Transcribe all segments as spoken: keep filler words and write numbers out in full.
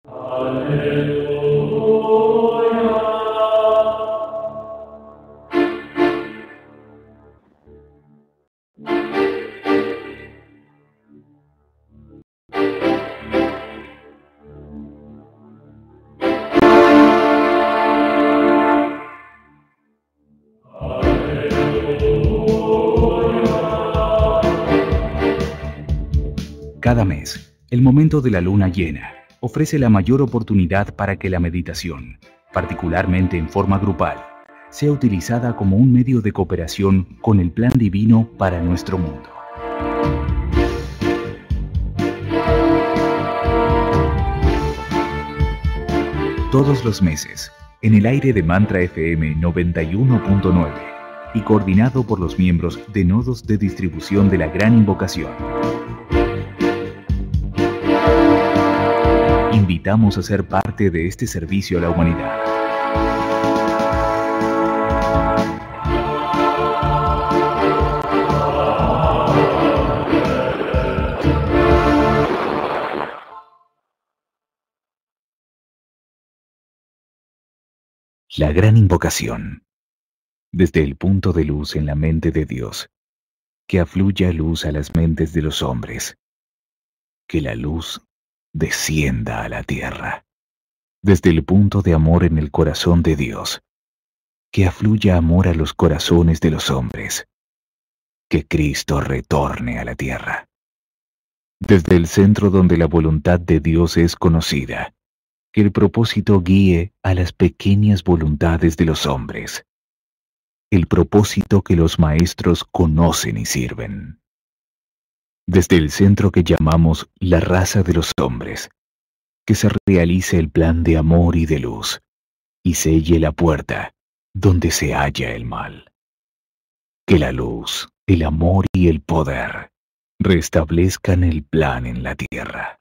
Cada mes, el momento de la luna llena ofrece la mayor oportunidad para que la meditación, particularmente en forma grupal, sea utilizada como un medio de cooperación con el plan divino para nuestro mundo. Todos los meses, en el aire de Mantra F M noventa y uno punto nueve y coordinado por los miembros de nodos de distribución de la Gran Invocación, invitamos a ser parte de este servicio a la humanidad. La Gran Invocación. Desde el punto de luz en la mente de Dios, que afluya luz a las mentes de los hombres. Que la luz descienda a la tierra. Desde el punto de amor en el corazón de Dios, que afluya amor a los corazones de los hombres. Que Cristo retorne a la tierra. Desde el centro donde la voluntad de Dios es conocida, que el propósito guíe a las pequeñas voluntades de los hombres. El propósito que los maestros conocen y sirven. Desde el centro que llamamos la raza de los hombres, que se realice el plan de amor y de luz, y selle la puerta donde se halla el mal. Que la luz, el amor y el poder restablezcan el plan en la tierra.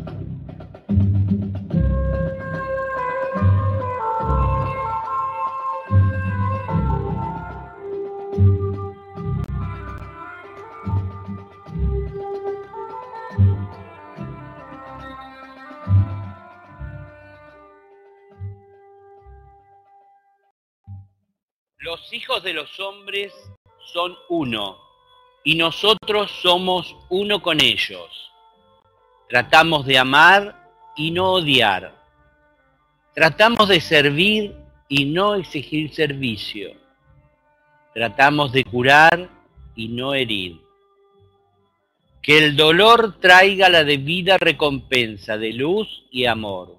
Los hijos de los hombres son uno, y nosotros somos uno con ellos. Tratamos de amar y no odiar. Tratamos de servir y no exigir servicio. Tratamos de curar y no herir. Que el dolor traiga la debida recompensa de luz y amor.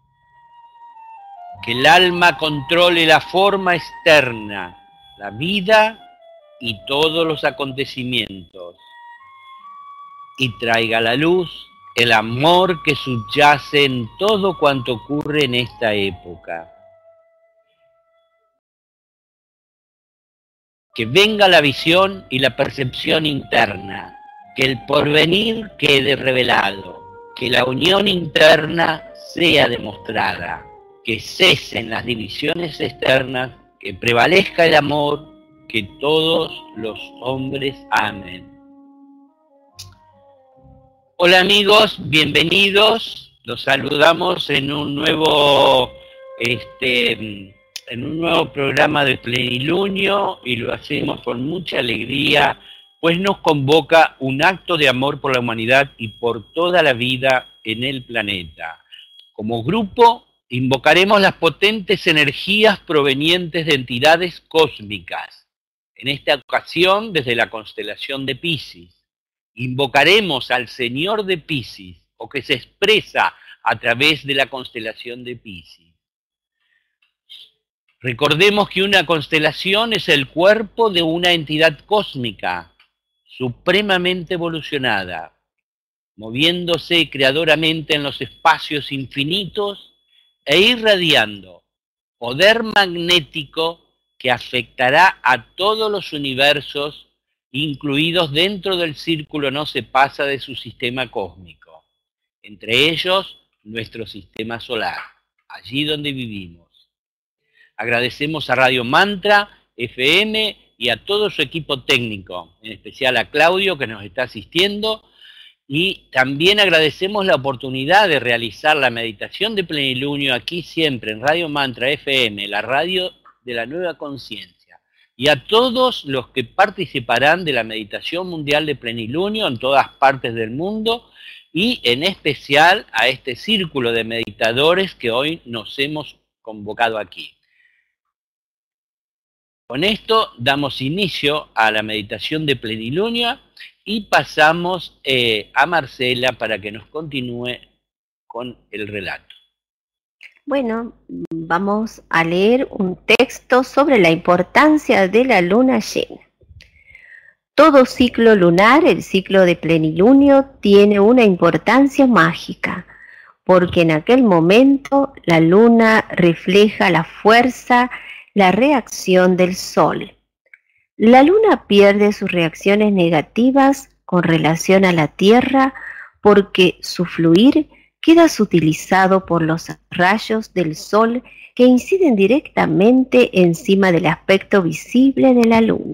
Que el alma controle la forma externa, la vida y todos los acontecimientos. Y traiga a la luz el amor que subyace en todo cuanto ocurre en esta época. Que venga la visión y la percepción interna, que el porvenir quede revelado, que la unión interna sea demostrada, que cesen las divisiones externas, que prevalezca el amor, que todos los hombres amen. Hola amigos, bienvenidos. Los saludamos en un nuevo, este, en un nuevo programa de Plenilunio y lo hacemos con mucha alegría, pues nos convoca un acto de amor por la humanidad y por toda la vida en el planeta. Como grupo, invocaremos las potentes energías provenientes de entidades cósmicas. En esta ocasión, desde la constelación de Piscis. Invocaremos al Señor de Piscis, o que se expresa a través de la constelación de Piscis. Recordemos que una constelación es el cuerpo de una entidad cósmica, supremamente evolucionada, moviéndose creadoramente en los espacios infinitos, e irradiando poder magnético que afectará a todos los universos, incluidos dentro del círculo no se pasa de su sistema cósmico, entre ellos nuestro sistema solar, allí donde vivimos. Agradecemos a Radio Mantra F M y a todo su equipo técnico, en especial a Claudio que nos está asistiendo, Y también agradecemos la oportunidad de realizar la meditación de plenilunio aquí siempre en Radio Mantra F M, la radio de la nueva conciencia. Y a todos los que participarán de la meditación mundial de plenilunio en todas partes del mundo, y en especial a este círculo de meditadores que hoy nos hemos convocado aquí. Con esto damos inicio a la meditación de plenilunio y pasamos eh, a Marcela para que nos continúe con el relato. Bueno, vamos a leer un texto sobre la importancia de la luna llena. Todo ciclo lunar, el ciclo de plenilunio, tiene una importancia mágica, porque en aquel momento la luna refleja la fuerza, la reacción del sol. La luna pierde sus reacciones negativas con relación a la Tierra porque su fluir queda sutilizado por los rayos del sol que inciden directamente encima del aspecto visible de la luna.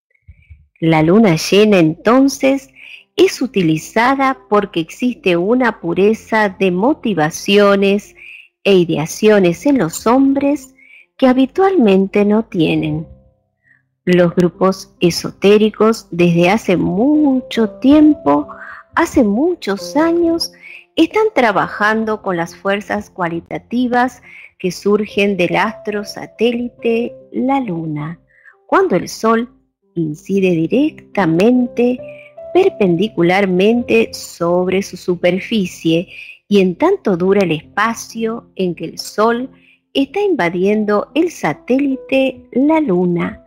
La luna llena entonces es utilizada porque existe una pureza de motivaciones e ideaciones en los hombres que habitualmente no tienen. Los grupos esotéricos desde hace mucho tiempo, hace muchos años, están trabajando con las fuerzas cualitativas que surgen del astro satélite, la luna, cuando el sol incide directamente, perpendicularmente sobre su superficie y en tanto dura el espacio en que el sol está invadiendo el satélite, la luna.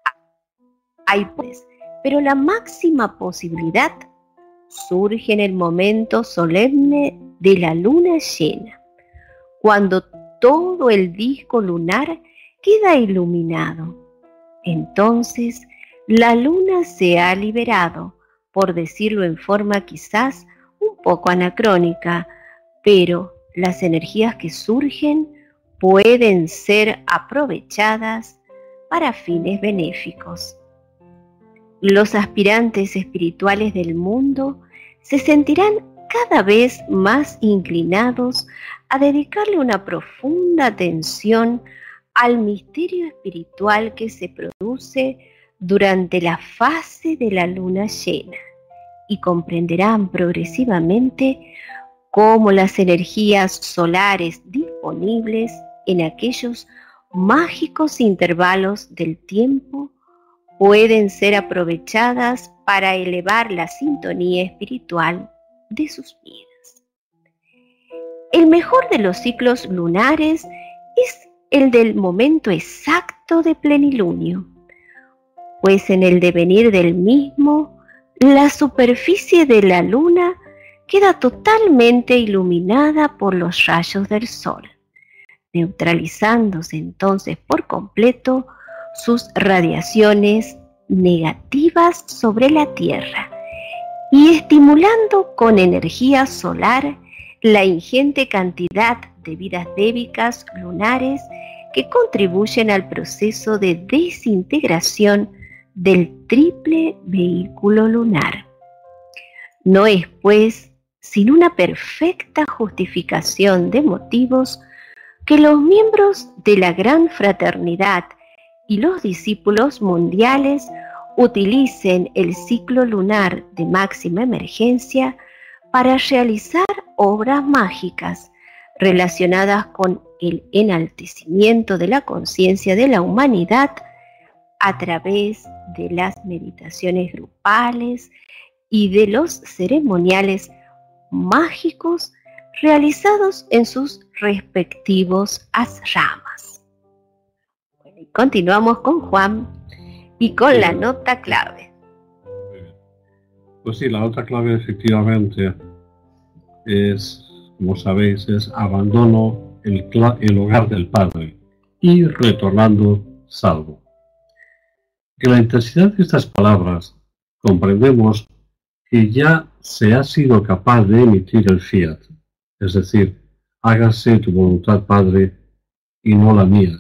Hay pues, pero la máxima posibilidad surge en el momento solemne de la luna llena, cuando todo el disco lunar queda iluminado. Entonces, la luna se ha liberado, por decirlo en forma quizás un poco anacrónica, pero las energías que surgen pueden ser aprovechadas para fines benéficos. Los aspirantes espirituales del mundo se sentirán cada vez más inclinados a dedicarle una profunda atención al misterio espiritual que se produce durante la fase de la luna llena y comprenderán progresivamente cómo las energías solares disponibles en aquellos mágicos intervalos del tiempo pueden ser aprovechadas para elevar la sintonía espiritual de sus vidas. El mejor de los ciclos lunares es el del momento exacto de plenilunio, pues en el devenir del mismo, la superficie de la luna queda totalmente iluminada por los rayos del sol, neutralizándose entonces por completo sus radiaciones negativas sobre la Tierra y estimulando con energía solar la ingente cantidad de vidas débicas lunares que contribuyen al proceso de desintegración del triple vehículo lunar. No es, pues, sin una perfecta justificación de motivos que los miembros de la gran fraternidad y los discípulos mundiales utilicen el ciclo lunar de máxima emergencia para realizar obras mágicas relacionadas con el enaltecimiento de la conciencia de la humanidad a través de las meditaciones grupales y de los ceremoniales mágicos realizados en sus respectivos ashramas. Bueno, y continuamos con Juan y con sí, la nota clave. Pues sí, la nota clave efectivamente es, como sabéis, es abandono el, el hogar del Padre y retornando salvo. En la intensidad de estas palabras comprendemos que ya se ha sido capaz de emitir el fiat, es decir, hágase tu voluntad, Padre, y no la mía.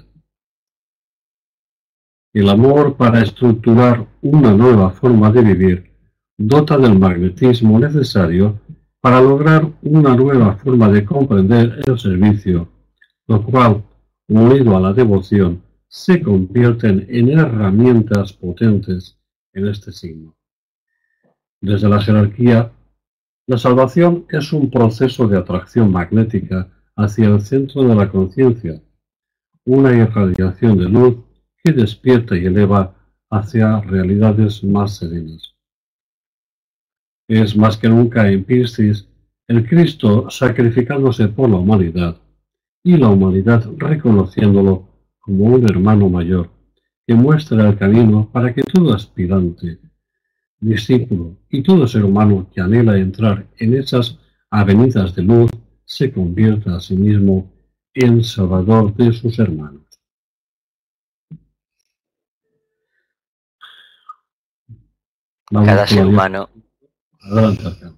El amor para estructurar una nueva forma de vivir dota del magnetismo necesario para lograr una nueva forma de comprender el servicio, lo cual, unido a la devoción, se convierten en herramientas potentes en este signo. Desde la jerarquía, la salvación es un proceso de atracción magnética hacia el centro de la conciencia, una irradiación de luz que despierta y eleva hacia realidades más serenas. Es más que nunca en Piscis el Cristo sacrificándose por la humanidad y la humanidad reconociéndolo como un hermano mayor que muestra el camino para que todo aspirante, discípulo y todo ser humano que anhela entrar en esas avenidas de luz se convierta a sí mismo en salvador de sus hermanos. Vamos Cada con ser la humano, Adelante, Arcano.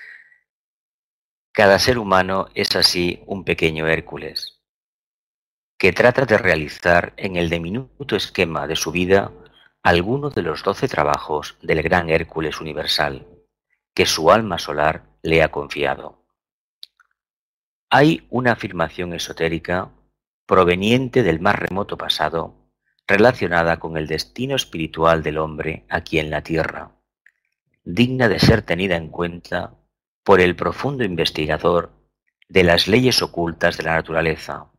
cada ser humano es así un pequeño Hércules, que trata de realizar en el diminuto esquema de su vida alguno de los doce trabajos del gran Hércules universal, que su alma solar le ha confiado. Hay una afirmación esotérica proveniente del más remoto pasado, relacionada con el destino espiritual del hombre aquí en la Tierra, digna de ser tenida en cuenta por el profundo investigador de las leyes ocultas de la naturaleza.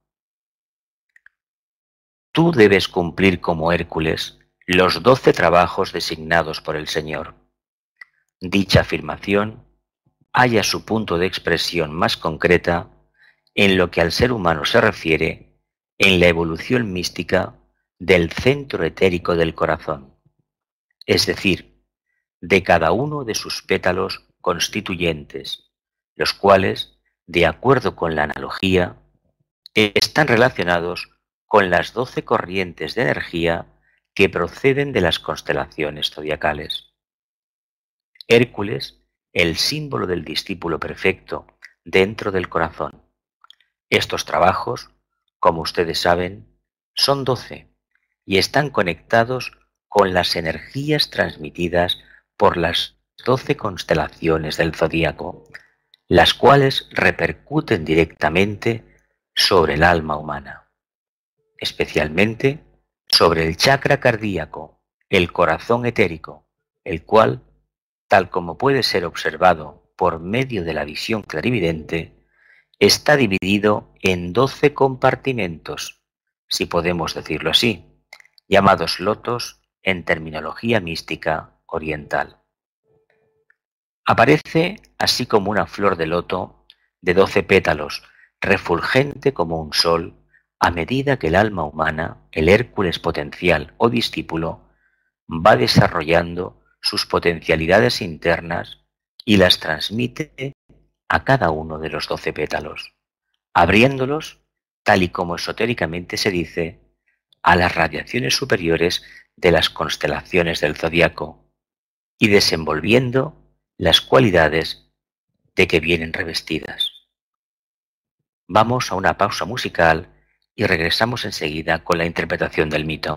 Tú debes cumplir como Hércules los doce trabajos designados por el Señor. Dicha afirmación halla su punto de expresión más concreta en lo que al ser humano se refiere en la evolución mística del centro etérico del corazón, es decir, de cada uno de sus pétalos constituyentes, los cuales, de acuerdo con la analogía, están relacionados con las doce corrientes de energía que proceden de las constelaciones zodiacales. Hércules, el símbolo del discípulo perfecto dentro del corazón. Estos trabajos, como ustedes saben, son doce y están conectados con las energías transmitidas por las doce constelaciones del zodíaco, las cuales repercuten directamente sobre el alma humana, especialmente sobre el chakra cardíaco, el corazón etérico, el cual, tal como puede ser observado por medio de la visión clarividente, está dividido en doce compartimentos, si podemos decirlo así, llamados lotos en terminología mística oriental. Aparece así como una flor de loto de doce pétalos, refulgente como un sol, a medida que el alma humana, el Hércules potencial o discípulo, va desarrollando sus potencialidades internas y las transmite a cada uno de los doce pétalos, abriéndolos, tal y como esotéricamente se dice, a las radiaciones superiores de las constelaciones del zodiaco y desenvolviendo las cualidades de que vienen revestidas. Vamos a una pausa musical y regresamos enseguida con la interpretación del mito.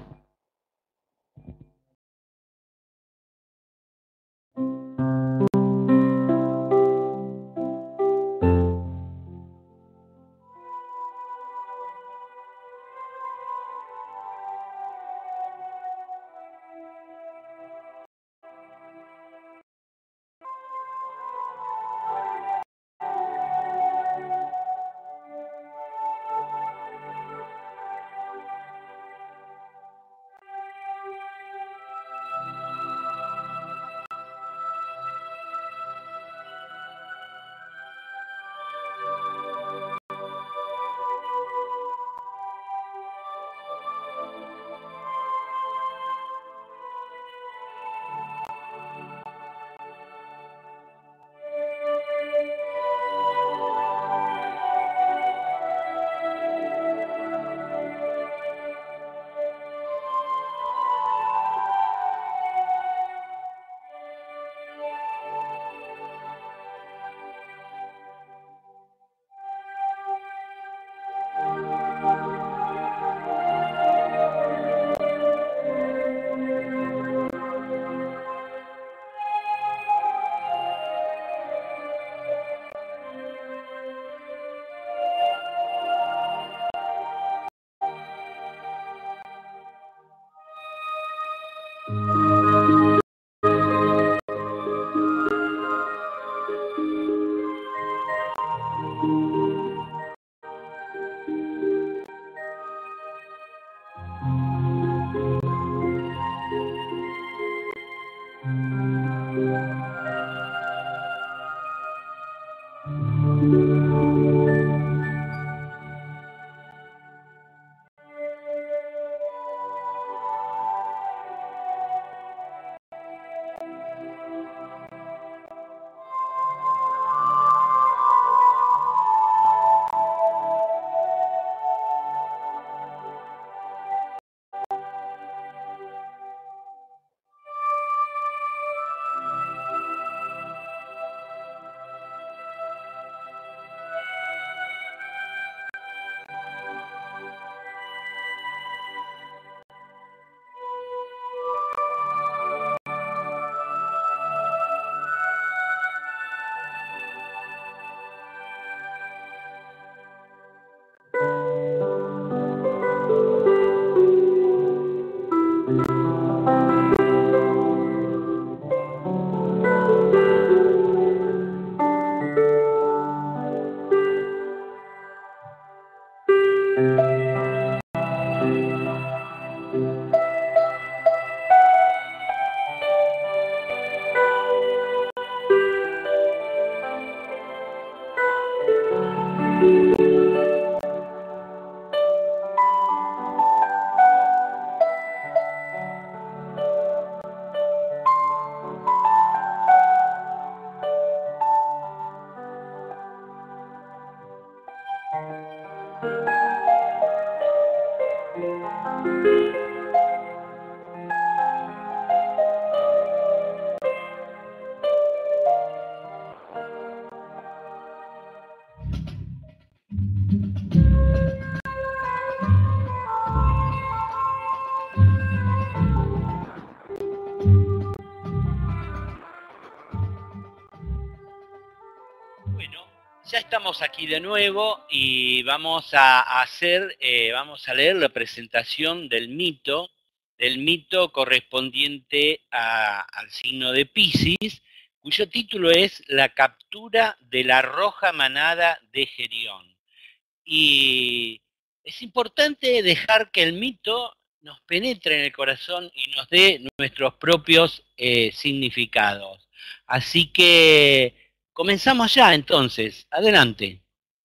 Ya estamos aquí de nuevo y vamos a hacer, eh, vamos a leer la presentación del mito, del mito correspondiente a, al signo de Piscis, cuyo título es La captura de la roja manada de Gerión. Y es importante dejar que el mito nos penetre en el corazón y nos dé nuestros propios eh, significados. Así que comenzamos ya, entonces. Adelante.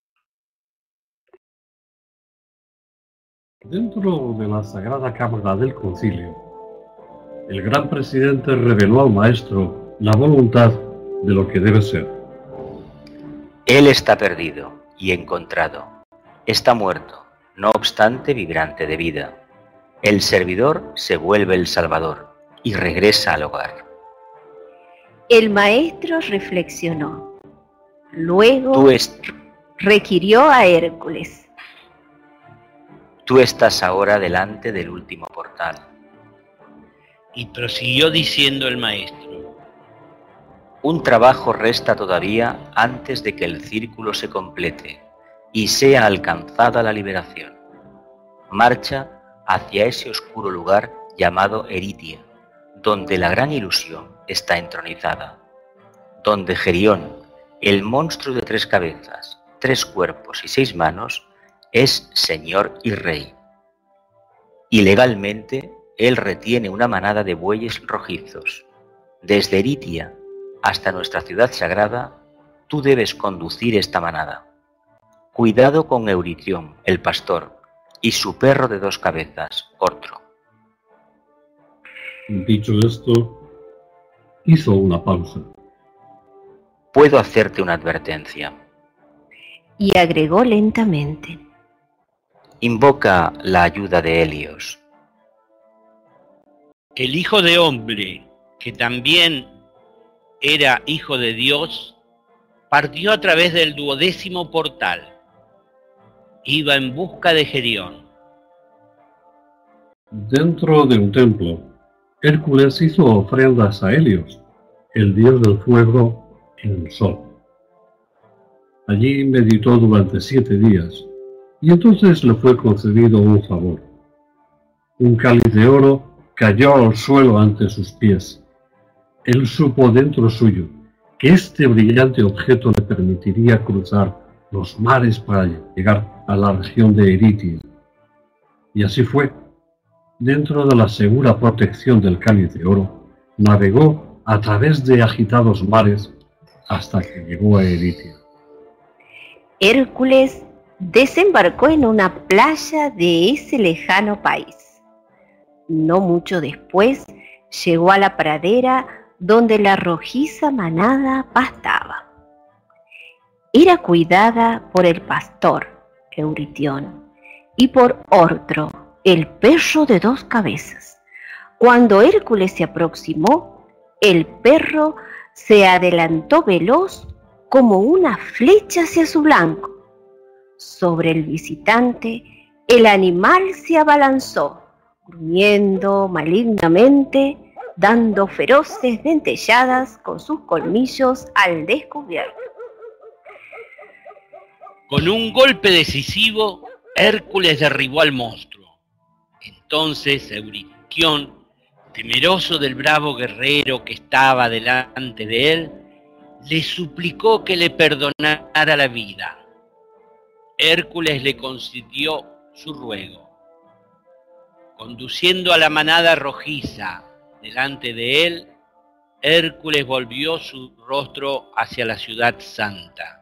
Dentro de la Sagrada Cámara del Concilio, el gran presidente reveló al maestro la voluntad de lo que debe ser. Él está perdido y encontrado. Está muerto, no obstante vibrante de vida. El servidor se vuelve el salvador y regresa al hogar. El maestro reflexionó. Luego Tú, est requirió a Hércules. Tú estás ahora delante del último portal. Y prosiguió diciendo el maestro. Un trabajo resta todavía antes de que el círculo se complete y sea alcanzada la liberación. Marcha hacia ese oscuro lugar llamado Eritia, donde la gran ilusión está entronizada, donde Gerión, el monstruo de tres cabezas, tres cuerpos y seis manos, es señor y rey. Y legalmente él retiene una manada de bueyes rojizos. Desde Eritia hasta nuestra ciudad sagrada, tú debes conducir esta manada. Cuidado con Euritión, el pastor, y su perro de dos cabezas, Ortro. Dicho esto, hizo una pausa. Puedo hacerte una advertencia. Y agregó lentamente. Invoca la ayuda de Helios. El Hijo de Hombre, que también era Hijo de Dios, partió a través del duodécimo portal. Iba en busca de Gerión. Dentro de un templo, Hércules hizo ofrendas a Helios, el dios del fuego en el sol. Allí meditó durante siete días, y entonces le fue concedido un favor. Un cáliz de oro cayó al suelo ante sus pies. Él supo dentro suyo que este brillante objeto le permitiría cruzar los mares para llegar a la región de Eritia. Y así fue. Dentro de la segura protección del cáliz de oro, navegó a través de agitados mares hasta que llegó a Eritia. Hércules desembarcó en una playa de ese lejano país. No mucho después llegó a la pradera donde la rojiza manada pastaba. Era cuidada por el pastor, Euritión, y por Ortro, el perro de dos cabezas. Cuando Hércules se aproximó, el perro se adelantó veloz como una flecha hacia su blanco. Sobre el visitante, el animal se abalanzó, gruñendo malignamente, dando feroces dentelladas con sus colmillos al descubierto. Con un golpe decisivo, Hércules derribó al monstruo. Entonces Euritión, temeroso del bravo guerrero que estaba delante de él, le suplicó que le perdonara la vida. Hércules le concedió su ruego. Conduciendo a la manada rojiza delante de él, Hércules volvió su rostro hacia la ciudad santa.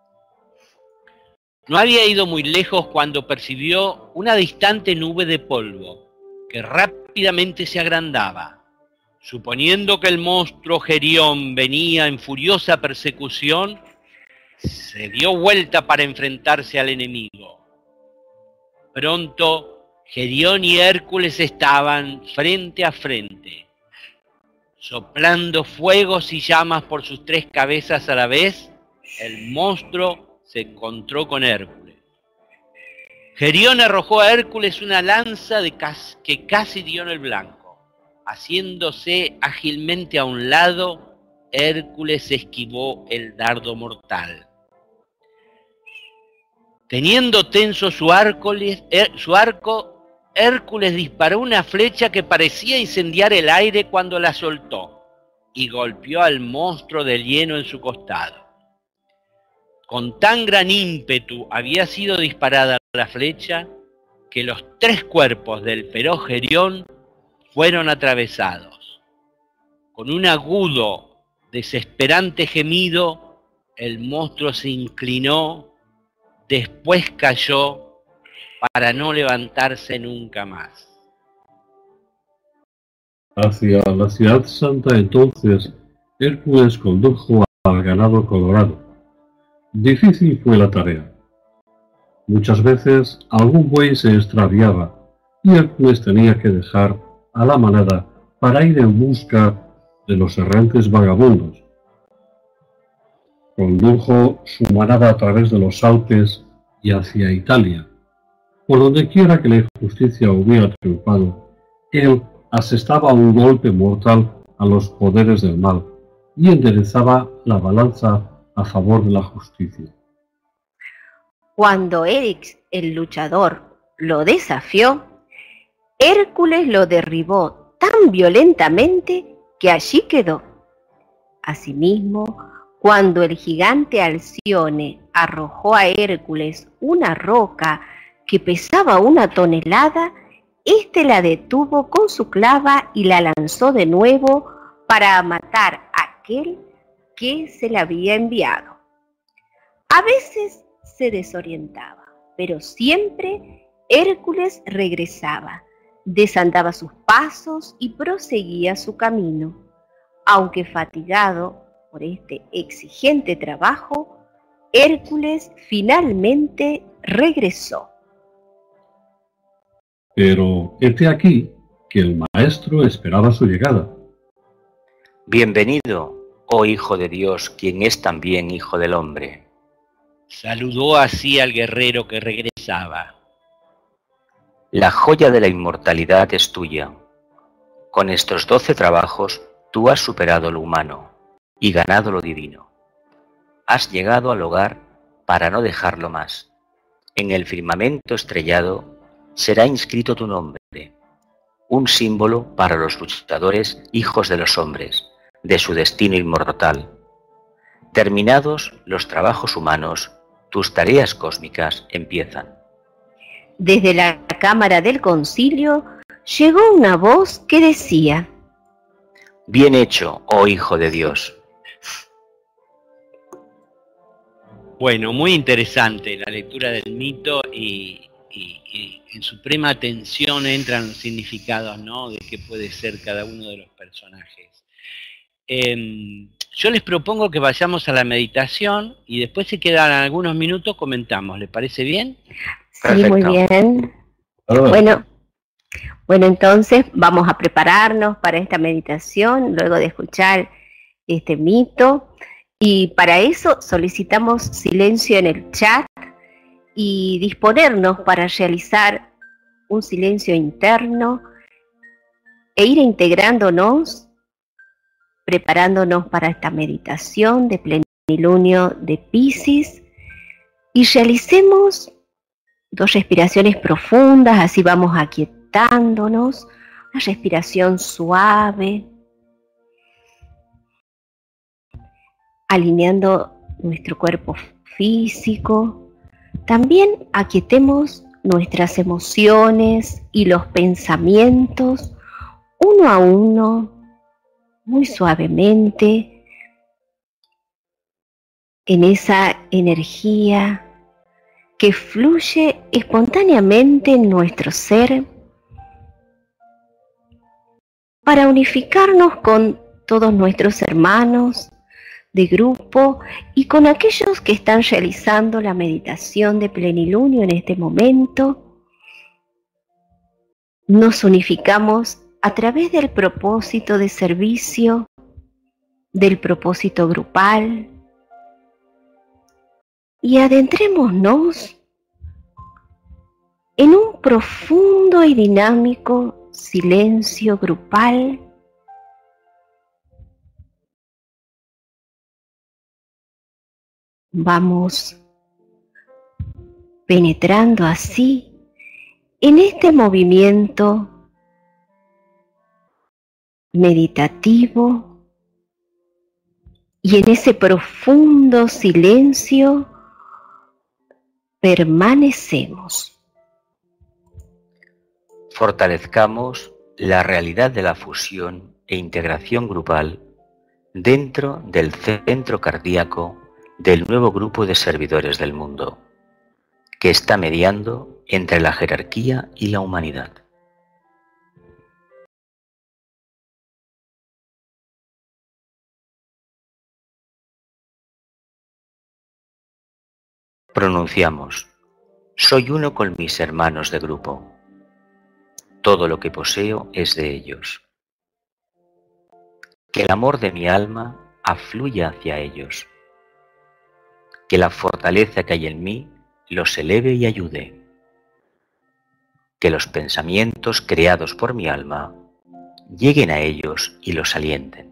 No había ido muy lejos cuando percibió una distante nube de polvo que rápidamente se agrandaba. Suponiendo que el monstruo Gerión venía en furiosa persecución, se dio vuelta para enfrentarse al enemigo. Pronto, Gerión y Hércules estaban frente a frente. Soplando fuegos y llamas por sus tres cabezas a la vez, el monstruo se encontró con Hércules. Gerión arrojó a Hércules una lanza de cas- que casi dio en el blanco. Haciéndose ágilmente a un lado, Hércules esquivó el dardo mortal. Teniendo tenso su arco, su arco, Hércules disparó una flecha que parecía incendiar el aire cuando la soltó y golpeó al monstruo de hielo en su costado. Con tan gran ímpetu había sido disparada la flecha que los tres cuerpos del feroz Gerión fueron atravesados. Con un agudo, desesperante gemido, el monstruo se inclinó, después cayó para no levantarse nunca más. Hacia la ciudad santa entonces, Hércules condujo al ganado colorado. Difícil fue la tarea. Muchas veces algún buey se extraviaba y Hércules tenía que dejar a la manada para ir en busca de los errantes vagabundos. Condujo su manada a través de los Alpes y hacia Italia. Por donde quiera que la injusticia hubiera triunfado, él asestaba un golpe mortal a los poderes del mal y enderezaba la balanza a favor de la justicia. Cuando Erix, el luchador, lo desafió, Hércules lo derribó tan violentamente que allí quedó. Asimismo, cuando el gigante Alcione arrojó a Hércules una roca que pesaba una tonelada, éste la detuvo con su clava y la lanzó de nuevo para matar a aquel que se la había enviado. A veces se desorientaba, pero siempre Hércules regresaba, desandaba sus pasos y proseguía su camino. Aunque fatigado por este exigente trabajo, Hércules finalmente regresó. Pero hete aquí que el maestro esperaba su llegada. Bienvenido, oh Hijo de Dios, quien es también Hijo del Hombre. Saludó así al guerrero que regresaba. La joya de la inmortalidad es tuya. Con estos doce trabajos tú has superado lo humano y ganado lo divino. Has llegado al hogar para no dejarlo más. En el firmamento estrellado será inscrito tu nombre, un símbolo para los luchadores hijos de los hombres, de su destino inmortal. Terminados los trabajos humanos, tus tareas cósmicas empiezan. Desde la cámara del concilio llegó una voz que decía: Bien hecho, oh Hijo de Dios. Bueno, muy interesante la lectura del mito y, y, y en suprema atención entran los significados, ¿no?, de qué puede ser cada uno de los personajes. Eh, yo les propongo que vayamos a la meditación y después, si quedan algunos minutos, comentamos. ¿Les parece bien? Sí, Perfecto. muy bien. Ahora, Bueno, bueno, entonces vamos a prepararnos para esta meditación luego de escuchar este mito. Y para eso solicitamos silencio en el chat y disponernos para realizar un silencio interno e ir integrándonos, preparándonos para esta meditación de plenilunio de Piscis, y realicemos dos respiraciones profundas, así vamos aquietándonos, una respiración suave, alineando nuestro cuerpo físico. También aquietemos nuestras emociones y los pensamientos uno a uno, muy suavemente, en esa energía que fluye espontáneamente en nuestro ser para unificarnos con todos nuestros hermanos de grupo y con aquellos que están realizando la meditación de plenilunio en este momento. Nos unificamos a través del propósito de servicio, del propósito grupal, y adentrémonos en un profundo y dinámico silencio grupal Vamos penetrando así en este movimiento meditativo y en ese profundo silencio permanecemos. Fortalezcamos la realidad de la fusión e integración grupal dentro del centro cardíaco del nuevo grupo de servidores del mundo, que está mediando entre la jerarquía y la humanidad. Pronunciamos: soy uno con mis hermanos de grupo. Todo lo que poseo es de ellos. Que el amor de mi alma afluya hacia ellos. Que la fortaleza que hay en mí los eleve y ayude. Que los pensamientos creados por mi alma lleguen a ellos y los alienten.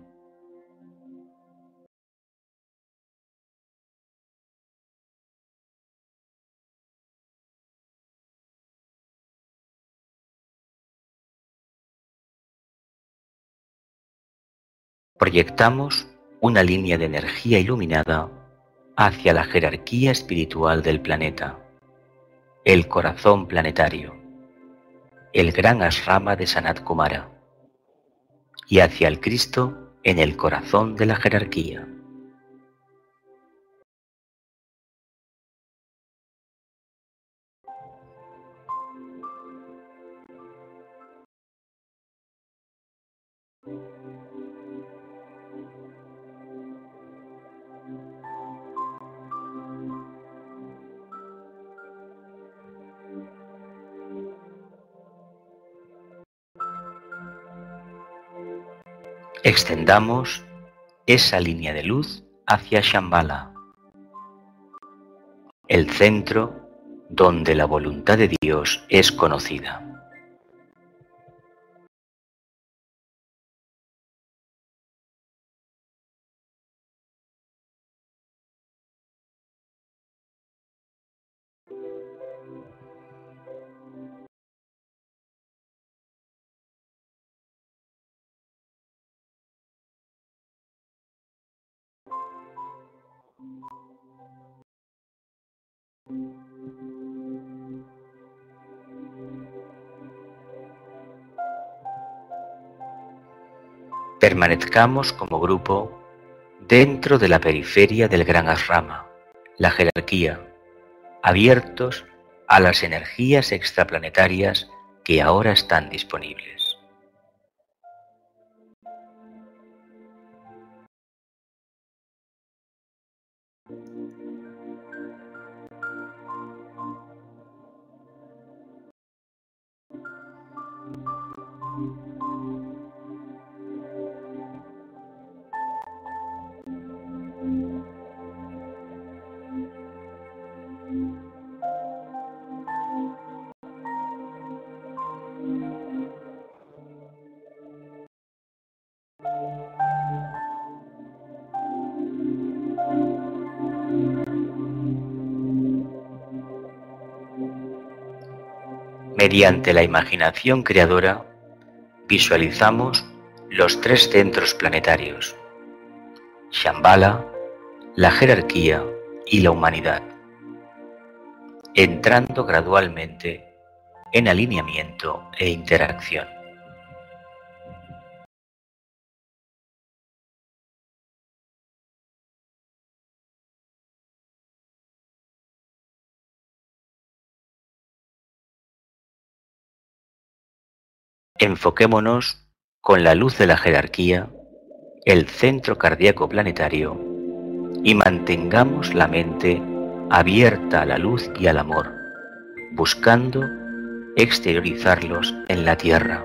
Proyectamos una línea de energía iluminada hacia la jerarquía espiritual del planeta, el corazón planetario, el gran ashrama de Sanat Kumara, y hacia el Cristo en el corazón de la jerarquía. Extendamos esa línea de luz hacia Shambhala, el centro donde la voluntad de Dios es conocida. Permanezcamos como grupo dentro de la periferia del gran ashrama, la jerarquía, abiertos a las energías extraplanetarias que ahora están disponibles. Mediante la imaginación creadora, visualizamos los tres centros planetarios, Shambhala, la jerarquía y la humanidad, entrando gradualmente en alineamiento e interacción. Enfoquémonos con la luz de la jerarquía, el centro cardíaco planetario, y mantengamos la mente abierta a la luz y al amor, buscando exteriorizarlos en la Tierra.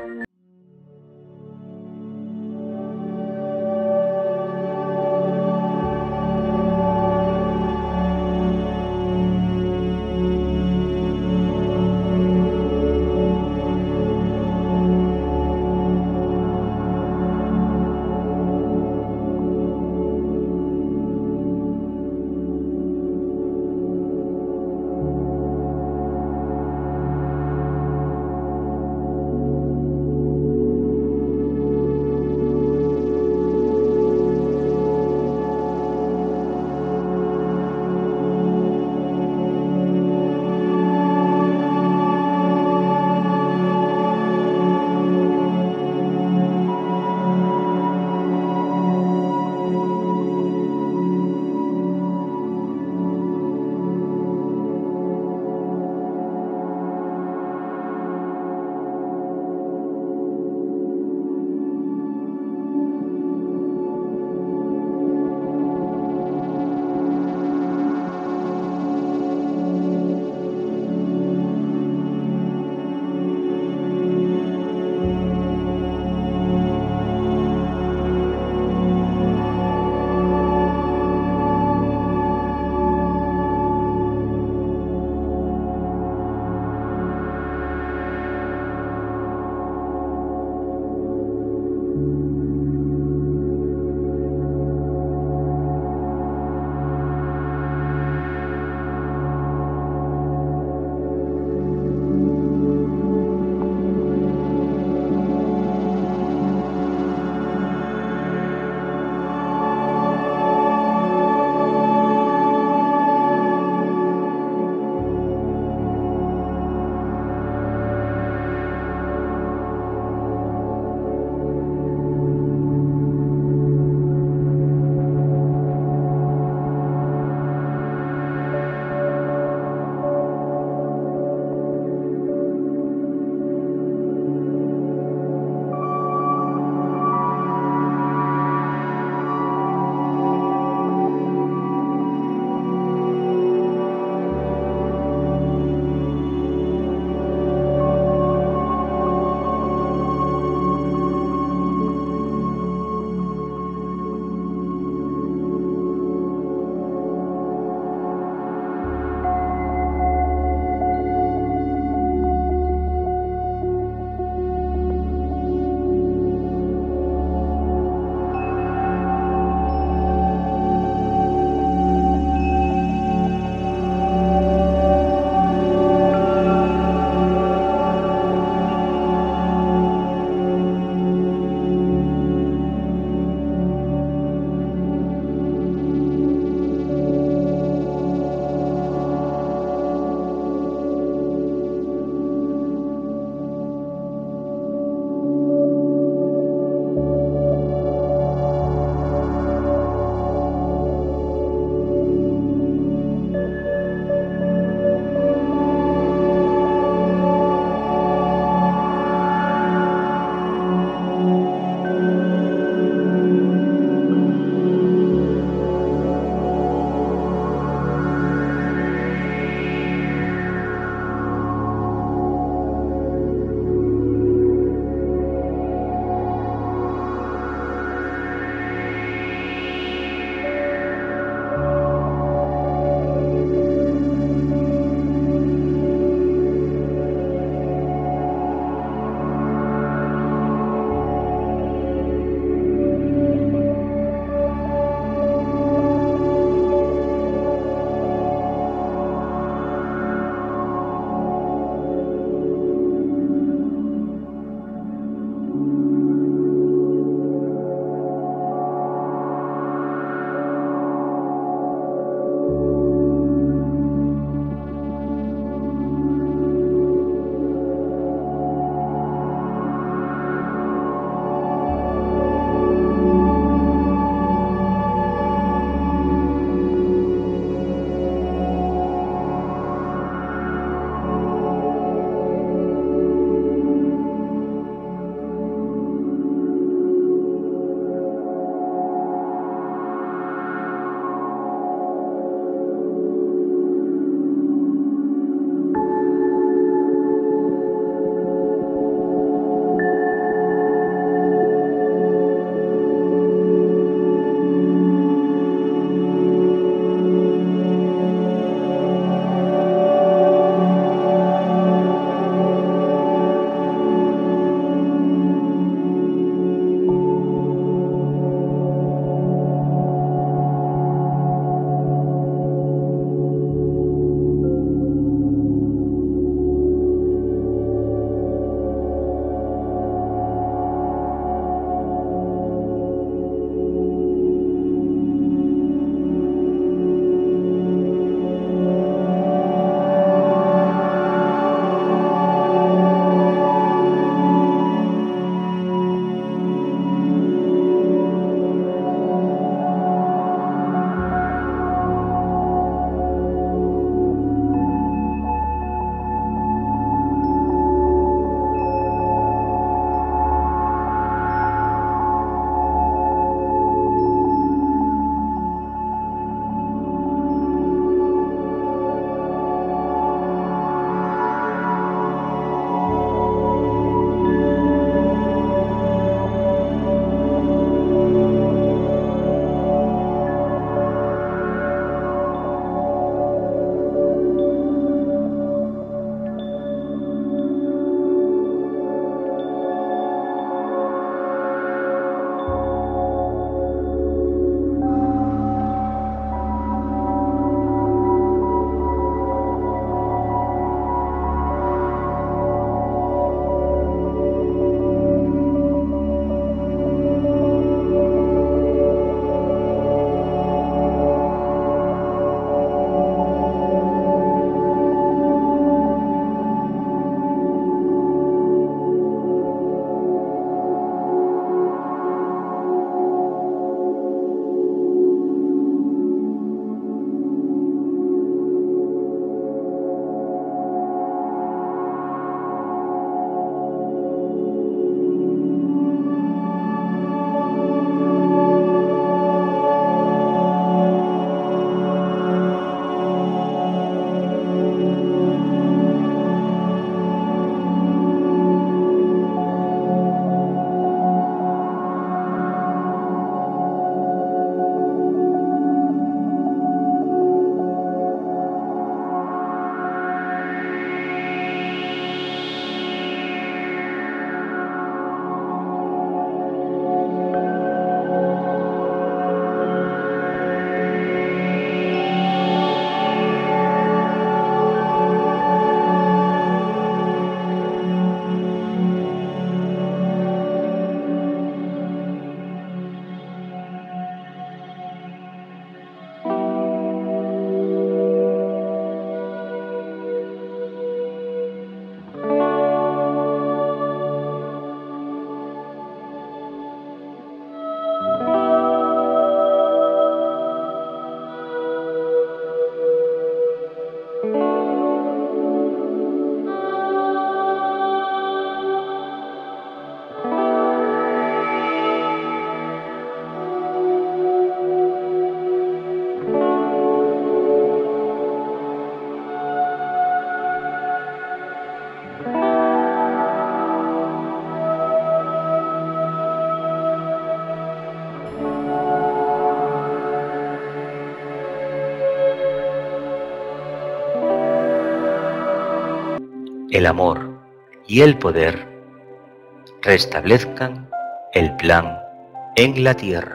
el amor y el poder restablezcan el plan en la tierra.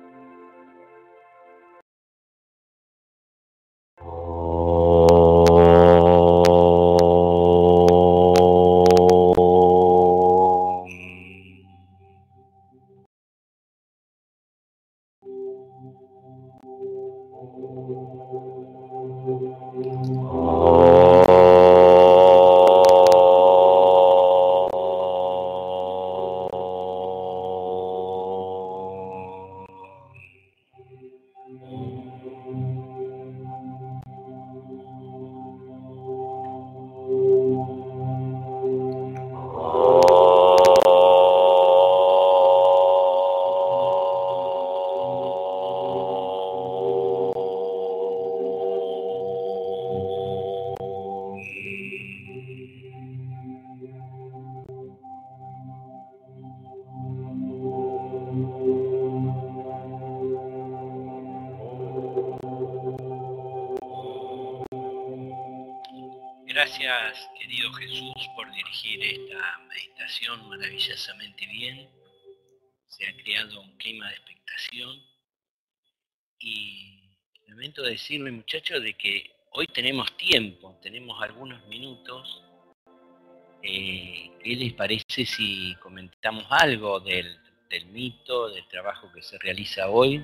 Gracias, querido Jesús, por dirigir esta meditación maravillosamente bien. Se ha creado un clima de expectación y lamento decirle, muchachos, de que hoy tenemos tiempo, tenemos algunos minutos. Eh, ¿Qué les parece si comentamos algo del, del mito, del trabajo que se realiza hoy?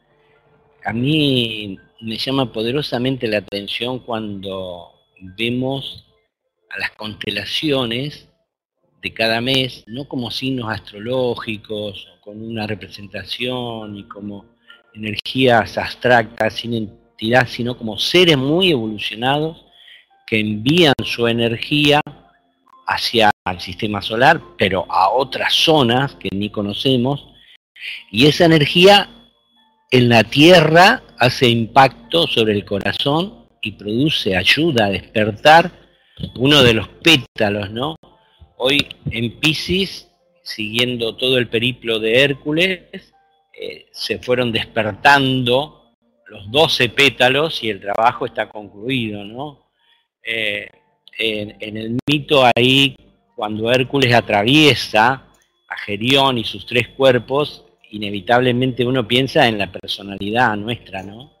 A mí me llama poderosamente la atención cuando vemos a las constelaciones de cada mes, no como signos astrológicos, o con una representación y como energías abstractas, sin entidad, sino como seres muy evolucionados que envían su energía hacia el sistema solar, pero a otras zonas que ni conocemos, y esa energía en la Tierra hace impacto sobre el corazón y produce, ayuda a despertar uno de los pétalos, ¿no? Hoy en Piscis, siguiendo todo el periplo de Hércules, eh, se fueron despertando los doce pétalos y el trabajo está concluido, ¿no? Eh, en, en el mito ahí, cuando Hércules atraviesa a Gerión y sus tres cuerpos, inevitablemente uno piensa en la personalidad nuestra, ¿no?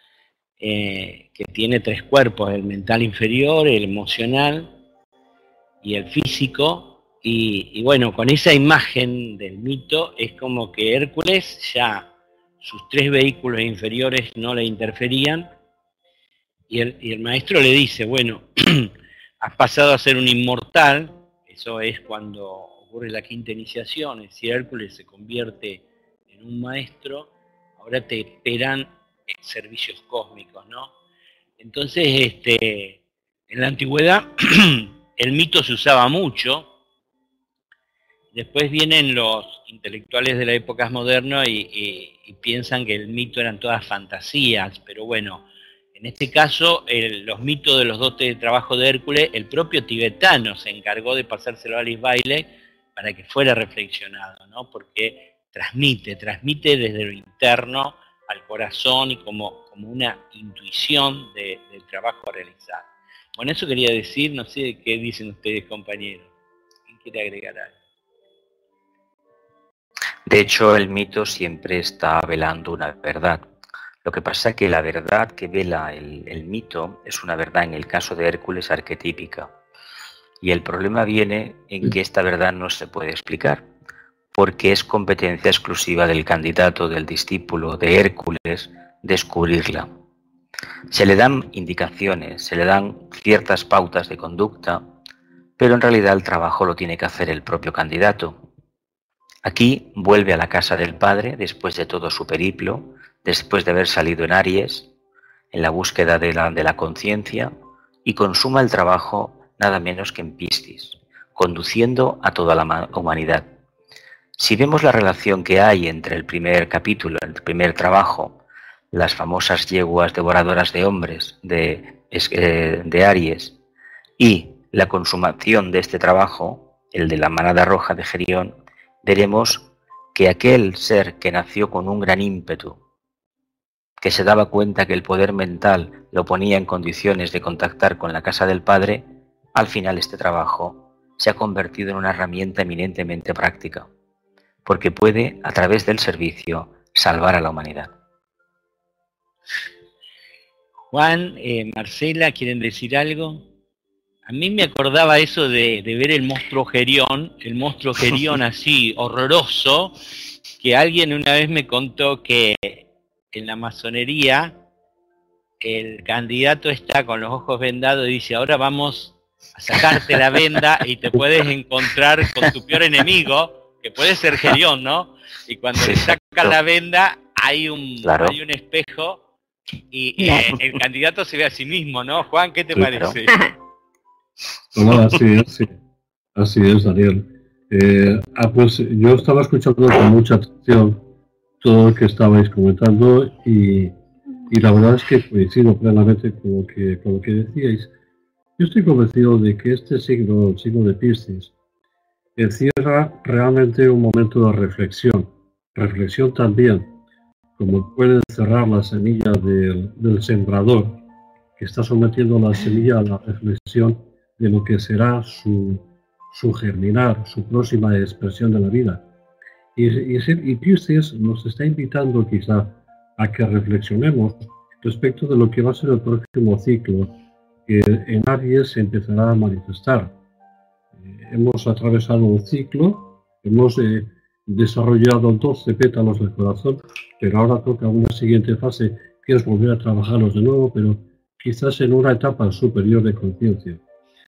Eh, que tiene tres cuerpos, el mental inferior, el emocional y el físico, y, y bueno, con esa imagen del mito es como que Hércules ya sus tres vehículos inferiores no le interferían, y el, y el maestro le dice, bueno, has pasado a ser un inmortal, eso es cuando ocurre la quinta iniciación, si Hércules se convierte en un maestro, ahora te esperan servicios cósmicos, ¿no? Entonces, este, en la antigüedad el mito se usaba mucho. Después vienen los intelectuales de la época moderna y, y, y piensan que el mito eran todas fantasías, pero bueno, en este caso, el, los mitos de los dotes de trabajo de Hércules, el propio tibetano se encargó de pasárselo a Alice Bailey para que fuera reflexionado, ¿no? Porque transmite, transmite desde lo interno al corazón y como, como una intuición de, del trabajo a realizar. Bueno, eso quería decir, no sé qué dicen ustedes, compañeros. ¿Quién quiere agregar algo? De hecho, el mito siempre está velando una verdad. Lo que pasa es que la verdad que vela el, el mito es una verdad, en el caso de Hércules, arquetípica. Y el problema viene en que esta verdad no se puede explicar, porque es competencia exclusiva del candidato, del discípulo de Hércules, descubrirla. Se le dan indicaciones, se le dan ciertas pautas de conducta, pero en realidad el trabajo lo tiene que hacer el propio candidato. Aquí vuelve a la casa del padre después de todo su periplo, después de haber salido en Aries, en la búsqueda de la, de la conciencia, y consuma el trabajo nada menos que en Piscis, conduciendo a toda la humanidad. Si vemos la relación que hay entre el primer capítulo, el primer trabajo, las famosas yeguas devoradoras de hombres de, de Aries, y la consumación de este trabajo, el de la manada roja de Gerión, veremos que aquel ser que nació con un gran ímpetu, que se daba cuenta que el poder mental lo ponía en condiciones de contactar con la casa del Padre, Al final este trabajo se ha convertido en una herramienta eminentemente práctica, porque puede, a través del servicio, salvar a la humanidad. Juan, eh, Marcela, ¿quieren decir algo? A mí me acordaba eso de, de ver el monstruo Gerión, el monstruo Gerión así, horroroso, que alguien una vez me contó que en la masonería el candidato está con los ojos vendados y dice, ahora vamos a sacarte la venda y te puedes encontrar con tu peor enemigo, que puede ser Gerión, ¿no? Y cuando Sí, le saca claro. la venda hay un, Claro. hay un espejo y eh, el candidato se ve a sí mismo, ¿no? Juan, ¿qué te Sí, parece? No, así es, sí. Así es, Daniel. Eh, ah, pues yo estaba escuchando con mucha atención todo lo que estabais comentando y, y la verdad es que coincido plenamente con lo que, con lo que decíais. Yo estoy convencido de que este signo, el signo de Piscis, encierra realmente un momento de reflexión. Reflexión también, como puede cerrar la semilla del, del sembrador, que está sometiendo la semilla a la reflexión de lo que será su, su germinar, su próxima expresión de la vida. Y, y, y Piscis nos está invitando quizá a que reflexionemos respecto de lo que va a ser el próximo ciclo, que en Aries se empezará a manifestar. Eh, hemos atravesado un ciclo, hemos eh, desarrollado doce pétalos del corazón, pero ahora toca una siguiente fase, que es volver a trabajarlos de nuevo, pero quizás en una etapa superior de conciencia.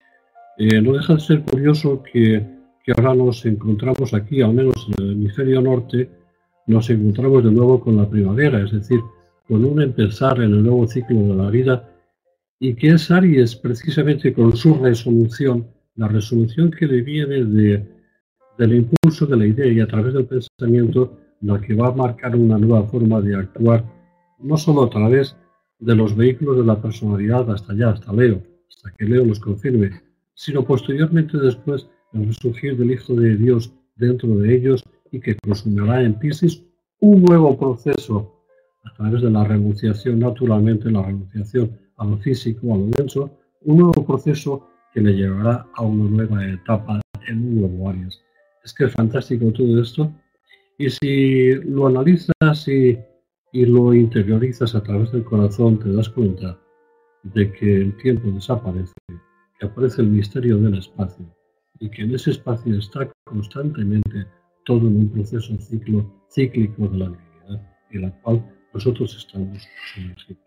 Eh, no deja de ser curioso que, que ahora nos encontramos aquí, al menos en el hemisferio norte, nos encontramos de nuevo con la primavera, es decir, con un empezar en el nuevo ciclo de la vida, y que es Aries precisamente con su resolución, la resolución que le viene de, del impulso de la idea y a través del pensamiento, la que va a marcar una nueva forma de actuar, no solo a través de los vehículos de la personalidad hasta allá, hasta Leo, hasta que Leo los confirme, sino posteriormente después el resurgir del Hijo de Dios dentro de ellos y que consumirá en Piscis un nuevo proceso a través de la renunciación, naturalmente la renunciación a lo físico, a lo denso, un nuevo proceso que le llevará a una nueva etapa en un nuevo Aries. Es que es fantástico todo esto y si lo analizas y y lo interiorizas a través del corazón, te das cuenta de que el tiempo desaparece, que aparece el misterio del espacio y que en ese espacio está constantemente todo en un proceso ciclo, cíclico de la divinidad en la cual nosotros estamos sumergidos.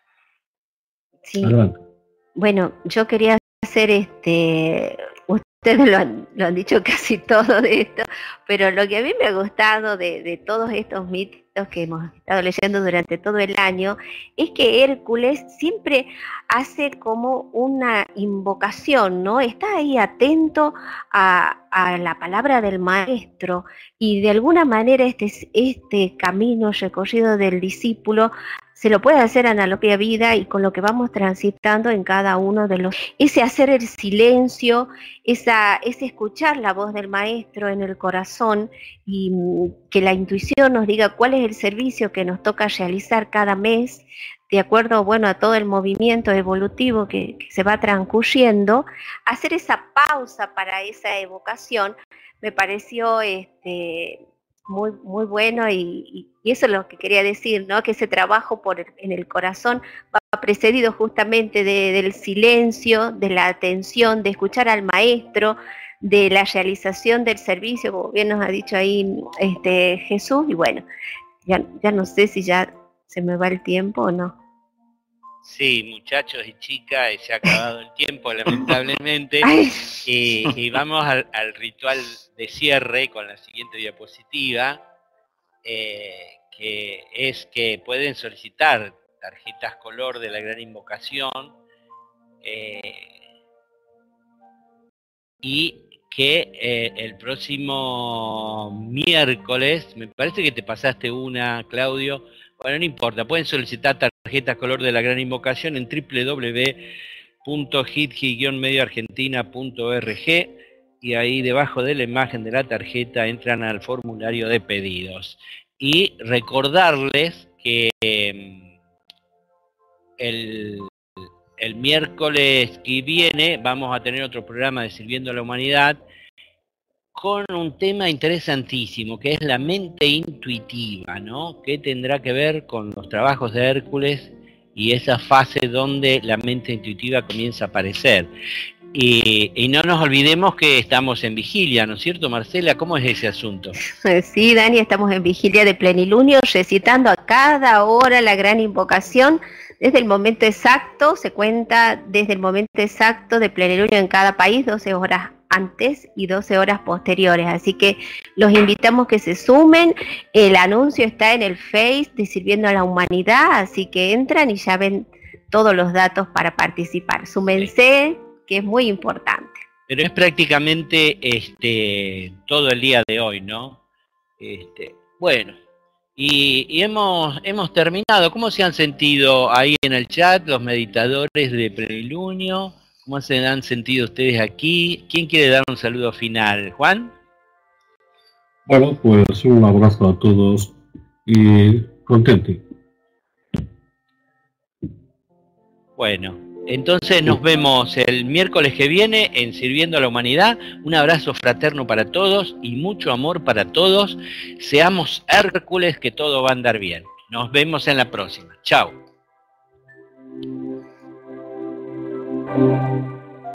Sí. Adelante. Bueno, yo quería hacer este, ustedes lo han, lo han dicho casi todo de esto, pero lo que a mí me ha gustado de, de todos estos mitos que hemos estado leyendo durante todo el año es que Hércules siempre hace como una invocación, ¿no? Está ahí atento a, a la palabra del maestro y de alguna manera este, este camino recorrido del discípulo se lo puede hacer a la propia vida y con lo que vamos transitando en cada uno de los... Ese hacer el silencio, esa, ese escuchar la voz del maestro en el corazón y que la intuición nos diga cuál es el servicio que nos toca realizar cada mes, de acuerdo, bueno, a todo el movimiento evolutivo que, que se va transcurriendo, hacer esa pausa para esa evocación me pareció este, muy, muy bueno y, y eso es lo que quería decir, ¿no? Que ese trabajo por el, en el corazón va precedido justamente de, del silencio, de la atención, de escuchar al maestro, de la realización del servicio, como bien nos ha dicho ahí este, Jesús, y bueno, ya, ya no sé si ya se me va el tiempo o no. Sí, muchachos y chicas, se ha acabado el tiempo, lamentablemente, y, y vamos al, al ritual de cierre con la siguiente diapositiva, eh, que es que pueden solicitar tarjetas color de la Gran Invocación, eh, y que eh, el próximo miércoles, me parece que te pasaste una, Claudio, bueno, no importa, pueden solicitar tarjetas color de la Gran Invocación en doble u doble u doble u punto hitgi guion medio argentina punto org y ahí debajo de la imagen de la tarjeta entran al formulario de pedidos. Y recordarles que eh, el, el miércoles que viene vamos a tener otro programa de Sirviendo a la Humanidad con un tema interesantísimo, que es la mente intuitiva, ¿no? Que tendrá que ver con los trabajos de Hércules y esa fase donde la mente intuitiva comienza a aparecer. Y, y no nos olvidemos que estamos en vigilia, ¿no es cierto, Marcela? ¿Cómo es ese asunto? Sí, Dani, estamos en vigilia de plenilunio, recitando a cada hora la gran invocación. Desde el momento exacto, se cuenta desde el momento exacto de plenilunio en cada país, doce horas antes y doce horas posteriores. Así que los invitamos que se sumen. El anuncio está en el Face de Sirviendo a la Humanidad, así que entran y ya ven todos los datos para participar. Súmense, que es muy importante. Pero es prácticamente este todo el día de hoy, ¿no? Este, bueno, y, y hemos, hemos terminado. ¿Cómo se han sentido ahí en el chat los meditadores de plenilunio? ¿Cómo se han sentido ustedes aquí? ¿Quién quiere dar un saludo final? ¿Juan? Bueno, pues un abrazo a todos y contento. Bueno, entonces nos vemos el miércoles que viene en Sirviendo a la Humanidad. Un abrazo fraterno para todos y mucho amor para todos. Seamos Hércules, que todo va a andar bien. Nos vemos en la próxima. Chao.